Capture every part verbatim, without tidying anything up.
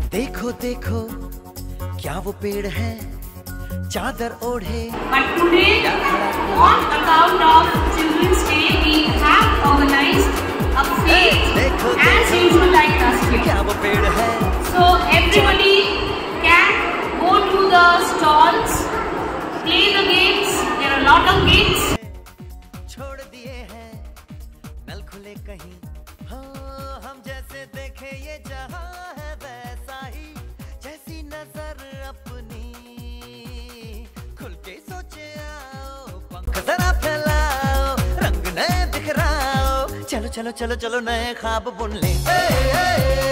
देखो देखो क्या वो पेड़ है चादर ओढ़े। But today, on account of Children's Day, we have organized a feast as usual like last year. क्या वो पेड़ है? So everybody can go to the stalls, play the games. There are a lot of games. छोड़ दिए हैं नल खुले कहीं, हाँ हम जैसे देखे ये जहां है वैसा ही, जैसी नजर अपनी खुल के सोचे आओ, पंख जरा फैलाओ, रंग नए बिखराओ, चलो चलो चलो चलो नए ख्वाब बुन ले। ए, ए,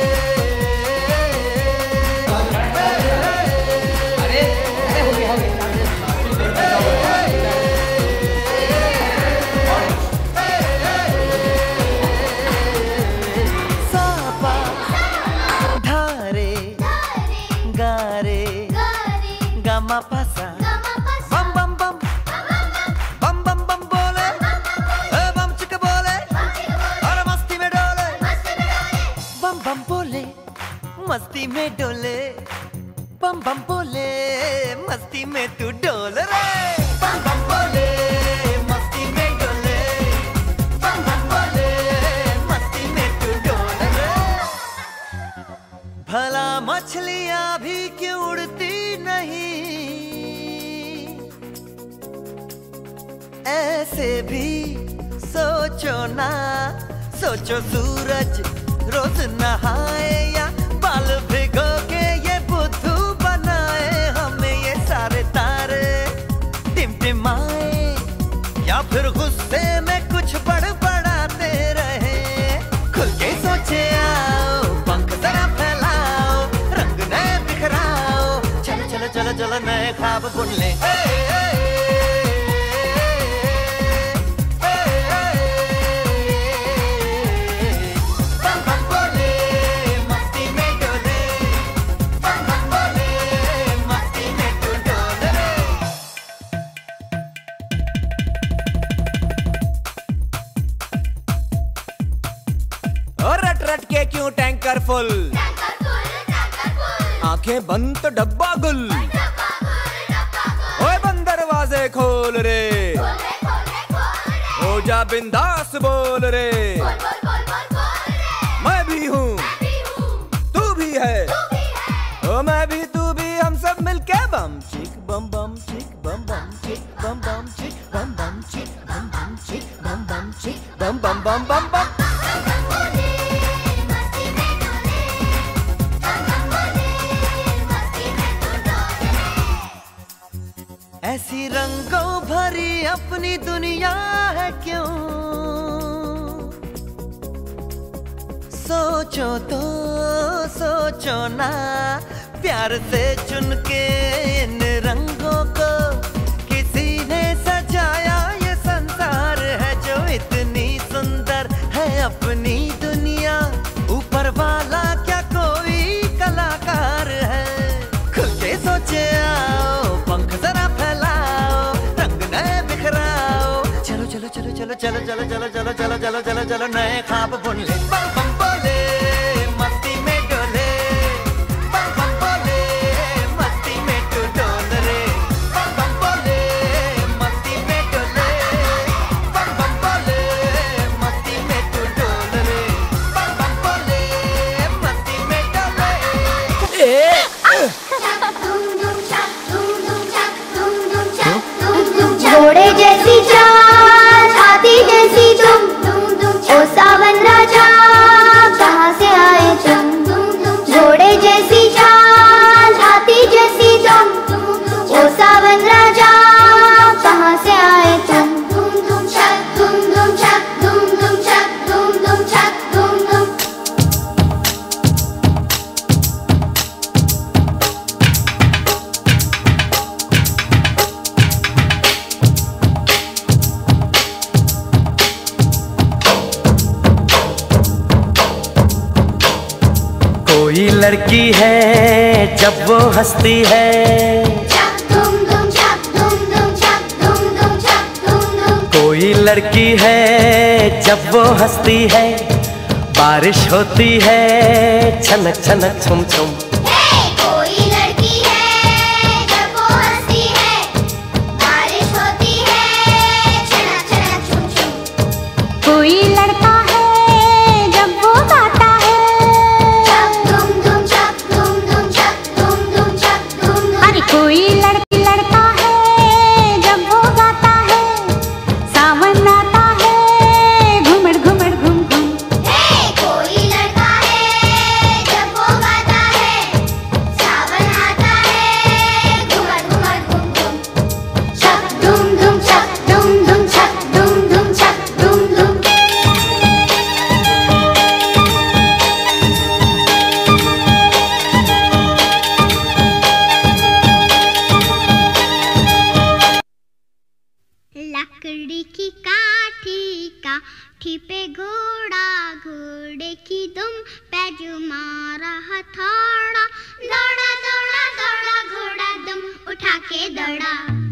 अरे अरे हो गया हो गया। Gama pasa, bam bam bam, bam bam bam बोले, ए बम चिक बोले, और मस्ती में डोले, बम बम बोले, मस्ती में डोले, बम बम बोले, मस्ती में तू डोल रे, बम बम बोले, मस्ती में डोले, बम बम बोले, मस्ती में तू डोल रे। भला मछलियाँ भी क्यों उड़ती नहीं, ऐसे भी सोचो ना, सोचो सूरज रोज नहाए या बाल भिगो के ये बुद्धू बनाए, हमें ये सारे तारे टिमटिमाए, या फिर गुस्से में कुछ बड़बड़ाते रहे। खुल के सोचे आओ, पंख जरा फैलाओ, रंग नए बिखराओ, चलो चलो चलो चलो नए ख्वाब बुन ले। रट के क्यों टैंकर फुल, आंखें बंद तो डब्बा गुल, ओए बंद दरवाजे खोल रे, हो जा बिंदास बोल रे, मैं भी हूँ तू भी है, ओ मैं भी तू भी, हम सब मिलके बम चिक बम बम चिक बम बम चिक बम बम चिक बम बम चिक बम बम चिक बम बम चिक बम बम बम बम बम। ऐसी रंगों भरी अपनी दुनिया है क्यों, सोचो तो सोचो ना, प्यार से चुन के इन रंगों को किसी ने सजाया, ये संसार है जो इतनी सुंदर है अपनी दुनिया, ऊपर वाला क्या कोई कलाकार है। खुल के सोचे आओ, पंख जरा फैलाओ, रंग नए बिखराओ, चलो चलो चलो चलो चलो चलो चलो चलो चलो चलो चलो चलो नए ख्वाब बुन ले। बम बम बोले मस्ती में डोले, बम बम बोले मस्ती में तू डोल रे, बम बम बोले मस्ती में डोले, बम बम बोले मस्ती में तू डोल रे, बम बम बोले मस्ती में डोले। घोड़े जैसी चाल, हाथी जैसी तुम, ओ सावन राजा कहाँ से आए तुम। घोड़े जैसी चाल, हाथी जैसी तुम, ओ सावन राजा कहाँ से आए तुम। धूम धूम छक धूम धूम छक धूम धूम छक धूम धूम छक धूम धूम। कोई लड़की है जब वो हंसती है, कोई लड़की है जब वो हंसती है, बारिश होती है छनक छनक छुम छुम। हथौड़ा, दौड़ा दौड़ा दौड़ा घोड़ा दुम उठा के दौड़ा।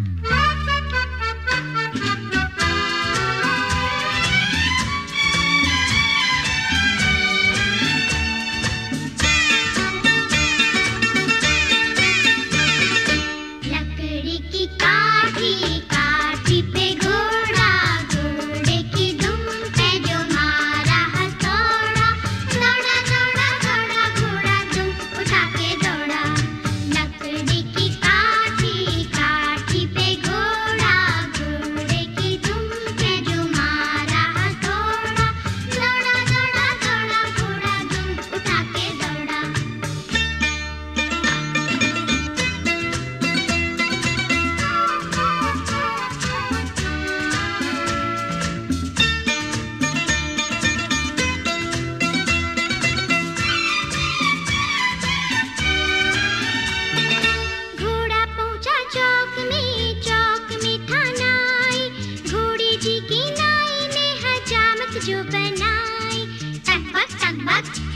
लकड़ी की काठी, काठी पे घोड़ा, घोड़े की दुम पे जो मारा हथौड़ा, दौड़ा दौड़ा दौड़ा घोड़ा दुम उठा के दौड़ा। लकड़ी की काठी, काठी पे घोड़ा, घोड़े की दुम पे जो मारा हथौड़ा, दौड़ा दौड़ा दौड़ा घोड़ा दुम उठा के दौड़ा। घोड़ा पहुंचा चौक में, चौक में था नाई, घोड़े जी की नाई ने हजामत जो बनाई। टक बक टक बक